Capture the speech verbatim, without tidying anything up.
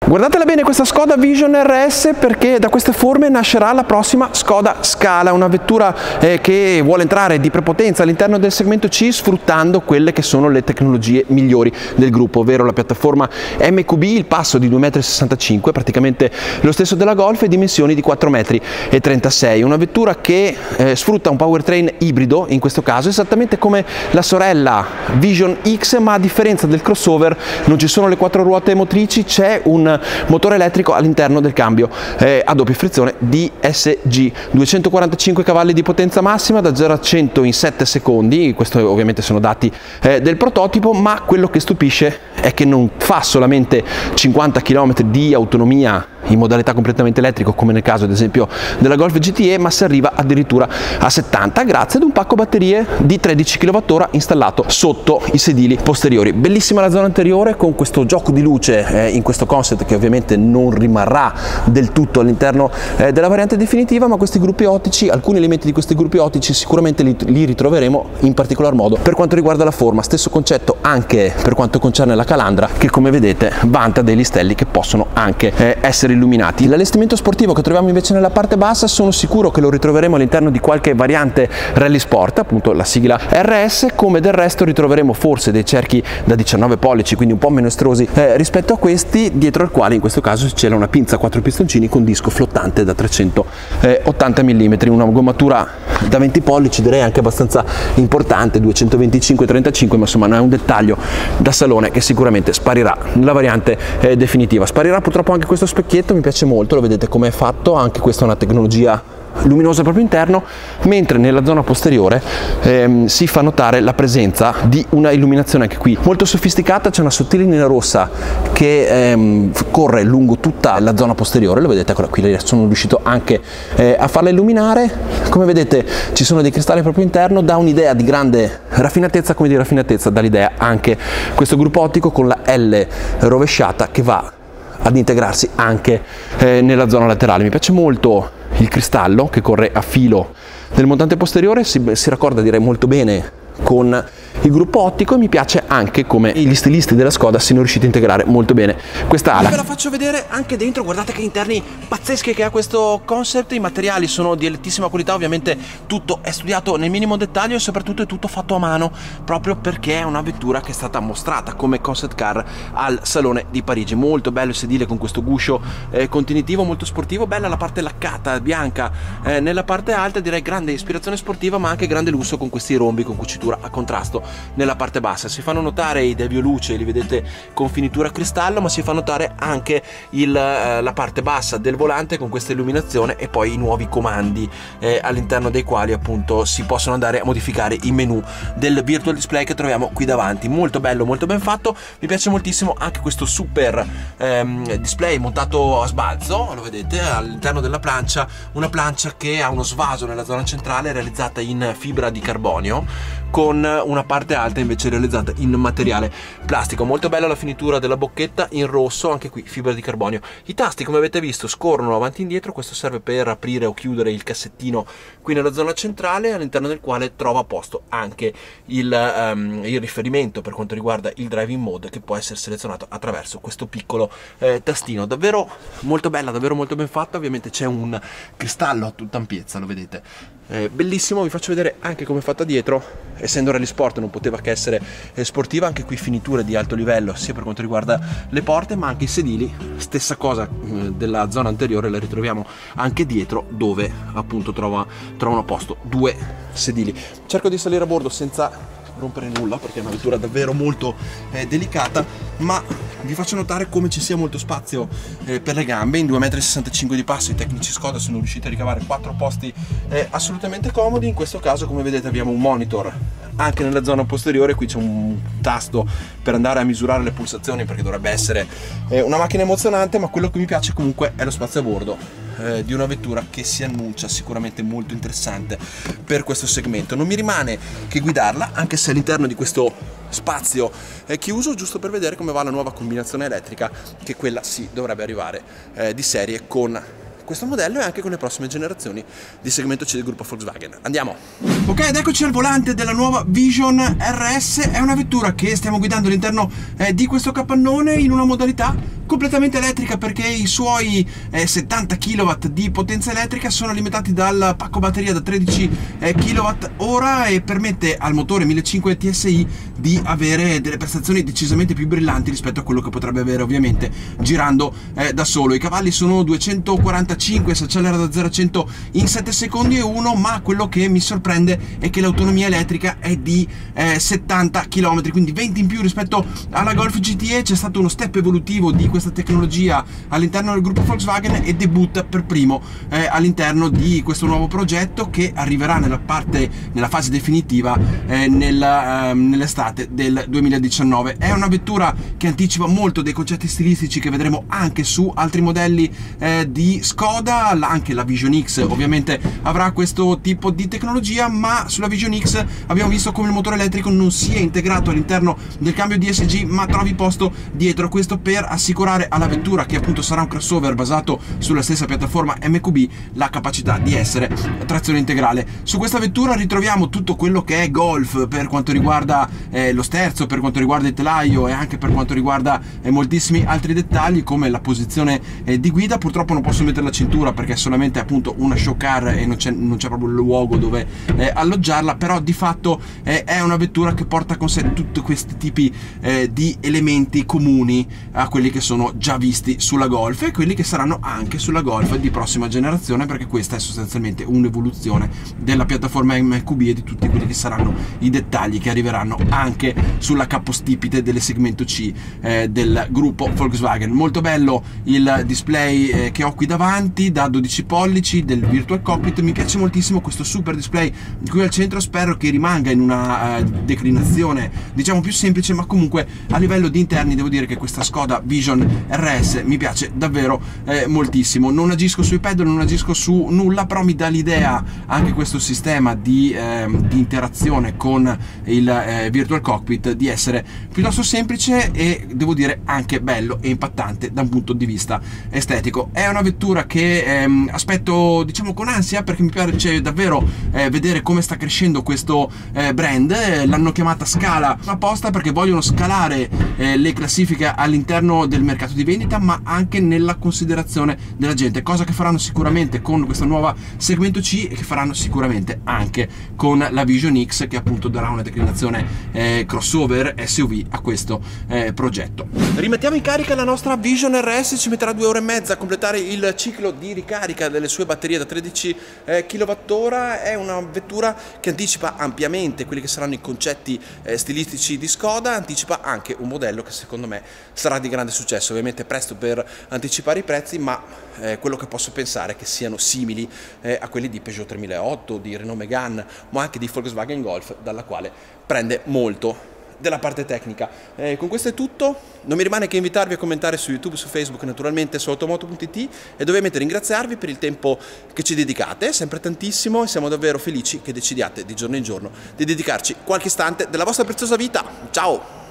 Guardatela bene questa Skoda Vision R S, perché da queste forme nascerà la prossima Skoda Scala, una vettura eh, che vuole entrare di prepotenza all'interno del segmento C, sfruttando quelle che sono le tecnologie migliori del gruppo, ovvero la piattaforma M Q B, il passo di due virgola sessantacinque metri, praticamente lo stesso della Golf, e dimensioni di quattro virgola trentasei metri. Una vettura che eh, sfrutta un powertrain ibrido, in questo caso esattamente come la sorella Vision X, ma a differenza del crossover non ci sono le quattro ruote motrici, c'è un motore elettrico all'interno del cambio eh, a doppia frizione D S G, duecentoquarantacinque cavalli di potenza massima da zero a cento in sette secondi. Questo ovviamente sono dati eh, del prototipo, ma quello che stupisce è che non fa solamente cinquanta chilometri di autonomia in modalità completamente elettrico, come nel caso ad esempio della Golf G T E, ma si arriva addirittura a settanta grazie ad un pacco batterie di tredici chilowattora installato sotto i sedili posteriori. Bellissima la zona anteriore con questo gioco di luce eh, in questo concept, che ovviamente non rimarrà del tutto all'interno eh, della variante definitiva, ma questi gruppi ottici, alcuni elementi di questi gruppi ottici sicuramente li, li ritroveremo, in particolar modo per quanto riguarda la forma. Stesso concetto anche per quanto concerne la calandra, che come vedete vanta dei listelli che possono anche eh, essere illuminati. L'allestimento sportivo che troviamo invece nella parte bassa sono sicuro che lo ritroveremo all'interno di qualche variante Rally Sport, appunto la sigla R S, come del resto ritroveremo forse dei cerchi da diciannove pollici, quindi un po' meno estrosi eh, rispetto a questi, dietro al quale in questo caso c'è una pinza a quattro pistoncini con disco flottante da trecentottanta millimetri, una gommatura da venti pollici, direi anche abbastanza importante, duecentoventicinque trentacinque, ma insomma non è un dettaglio da salone che sicuramente sparirà nella variante eh, definitiva. Sparirà purtroppo anche questo specchietto, mi piace molto, lo vedete come è fatto, anche questa è una tecnologia luminosa proprio interno, mentre nella zona posteriore ehm, si fa notare la presenza di una illuminazione anche qui molto sofisticata. C'è una sottile linea rossa che ehm, corre lungo tutta la zona posteriore, lo vedete, eccola qui, sono riuscito anche eh, a farla illuminare. Come vedete ci sono dei cristalli proprio interno, dà un'idea di grande raffinatezza, come di raffinatezza dà l'idea anche questo gruppo ottico con la L rovesciata che va ad integrarsi anche eh, nella zona laterale. Mi piace molto il cristallo che corre a filo del montante posteriore, si, si raccorda direi molto bene con il gruppo ottico, e mi piace anche come gli stilisti della Skoda siano riusciti a integrare molto bene questa ala. Ve la faccio vedere anche dentro, guardate che interni pazzeschi che ha questo concept, i materiali sono di altissima qualità, ovviamente tutto è studiato nel minimo dettaglio e soprattutto è tutto fatto a mano, proprio perché è una vettura che è stata mostrata come concept car al Salone di Parigi. Molto bello il sedile con questo guscio eh, contenitivo, molto sportivo, bella la parte laccata bianca eh, nella parte alta, direi grande ispirazione sportiva ma anche grande lusso con questi rombi con cucitura a contrasto nella parte bassa. Si fanno notare i devio luce, li vedete con finitura a cristallo, ma si fa notare anche il, eh, la parte bassa del volante con questa illuminazione e poi i nuovi comandi eh, all'interno dei quali appunto si possono andare a modificare i menu del virtual display che troviamo qui davanti. Molto bello, molto ben fatto, mi piace moltissimo anche questo super ehm, display montato a sbalzo, lo vedete all'interno della plancia, una plancia che ha uno svaso nella zona centrale realizzata in fibra di carbonio, con una parte alta invece realizzata in materiale plastico. Molto bella la finitura della bocchetta in rosso, anche qui fibra di carbonio. I tasti, come avete visto, scorrono avanti e indietro, questo serve per aprire o chiudere il cassettino qui nella zona centrale, all'interno del quale trova posto anche il, um, il riferimento per quanto riguarda il driving mode, che può essere selezionato attraverso questo piccolo eh, tastino. Davvero molto bella, davvero molto ben fatta. Ovviamente c'è un cristallo a tutta ampiezza, lo vedete, eh, bellissimo. Vi faccio vedere anche come è fatta dietro, essendo Rally Sport non poteva che essere eh, sportiva. Anche qui finiture di alto livello sia per quanto riguarda le porte ma anche i sedili. Stessa cosa eh, della zona anteriore la ritroviamo anche dietro, dove appunto trova, trovano posto due sedili. Cerco di salire a bordo senza rompere nulla perché è una vettura davvero molto eh, delicata, ma vi faccio notare come ci sia molto spazio eh, per le gambe. In due virgola sessantacinque metri di passo i tecnici Skoda sono riusciti a ricavare quattro posti eh, assolutamente comodi. In questo caso, come vedete, abbiamo un monitor anche nella zona posteriore, qui c'è un tasto per andare a misurare le pulsazioni perché dovrebbe essere eh, una macchina emozionante, ma quello che mi piace comunque è lo spazio a bordo eh, di una vettura che si annuncia sicuramente molto interessante per questo segmento. Non mi rimane che guidarla, anche se all'interno di questo spazio è chiuso, giusto per vedere come va la nuova combinazione elettrica, che quella sì dovrebbe arrivare eh, di serie con questo modello e anche con le prossime generazioni di segmento C del gruppo Volkswagen. Andiamo! Ok, ed eccoci al volante della nuova Vision R S. È una vettura che stiamo guidando all'interno eh, di questo capannone in una modalità completamente elettrica, perché i suoi eh, settanta chilowatt di potenza elettrica sono alimentati dal pacco batteria da tredici eh, chilowatt ora e permette al motore millecinquecento T S I di avere delle prestazioni decisamente più brillanti rispetto a quello che potrebbe avere ovviamente girando eh, da solo. I cavalli sono duecentoquarantacinque, si accelera da zero a cento in sette secondi e uno, ma quello che mi sorprende è che l'autonomia elettrica è di eh, settanta chilometri, quindi venti in più rispetto alla Golf G T E. C'è stato uno step evolutivo di questa tecnologia all'interno del gruppo Volkswagen e debutta per primo eh, all'interno di questo nuovo progetto che arriverà nella parte, nella fase definitiva eh, nella, eh, nell'estate del duemiladiciannove. È una vettura che anticipa molto dei concetti stilistici che vedremo anche su altri modelli eh, di Skoda. Anche la Vision X ovviamente avrà questo tipo di tecnologia, ma sulla Vision X abbiamo visto come il motore elettrico non sia integrato all'interno del cambio D S G, ma trovi posto dietro. Questo per assicurare alla vettura, che appunto sarà un crossover basato sulla stessa piattaforma M Q B, la capacità di essere trazione integrale. Su questa vettura ritroviamo tutto quello che è Golf per quanto riguarda eh, lo sterzo, per quanto riguarda il telaio e anche per quanto riguarda eh, moltissimi altri dettagli come la posizione eh, di guida. Purtroppo non posso mettere la cintura perché è solamente appunto una show car e non c'è proprio il luogo dove eh, alloggiarla, però di fatto eh, è una vettura che porta con sé tutti questi tipi eh, di elementi comuni a quelli che sono già visti sulla Golf e quelli che saranno anche sulla Golf di prossima generazione, perché questa è sostanzialmente un'evoluzione della piattaforma M Q B e di tutti quelli che saranno i dettagli che arriveranno anche sulla capostipite del segmento C eh, del gruppo Volkswagen. Molto bello il display eh, che ho qui davanti da dodici pollici del Virtual Cockpit. Mi piace moltissimo questo super display qui al centro, spero che rimanga in una eh, declinazione diciamo più semplice, ma comunque a livello di interni devo dire che questa Skoda Vision R S mi piace davvero eh, moltissimo. Non agisco sui pedal, non agisco su nulla, però mi dà l'idea anche questo sistema di, eh, di interazione con il eh, Virtual Cockpit di essere piuttosto semplice e devo dire anche bello e impattante da un punto di vista estetico. È una vettura che ehm, aspetto diciamo con ansia, perché mi piace davvero eh, vedere come sta crescendo questo eh, brand. L'hanno chiamata Scala apposta perché vogliono scalare eh, le classifiche all'interno del mercato di vendita, ma anche nella considerazione della gente, cosa che faranno sicuramente con questa nuova segmento C e che faranno sicuramente anche con la Vision X, che appunto darà una declinazione eh, crossover S U V a questo eh, progetto. Rimettiamo in carica la nostra Vision R S, ci metterà due ore e mezza a completare il ciclo di ricarica delle sue batterie da tredici chilowatt ora. È una vettura che anticipa ampiamente quelli che saranno i concetti eh, stilistici di Skoda, anticipa anche un modello che secondo me sarà di grande successo. Ovviamente è presto per anticipare i prezzi, ma eh, quello che posso pensare è che siano simili eh, a quelli di Peugeot tremilaotto, di Renault Megane, ma anche di Volkswagen Golf, dalla quale prende molto della parte tecnica. Eh, con questo è tutto, non mi rimane che invitarvi a commentare su YouTube, su Facebook, naturalmente su automoto punto it, ed ovviamente ringraziarvi per il tempo che ci dedicate, sempre tantissimo, e siamo davvero felici che decidiate di giorno in giorno di dedicarci qualche istante della vostra preziosa vita. Ciao!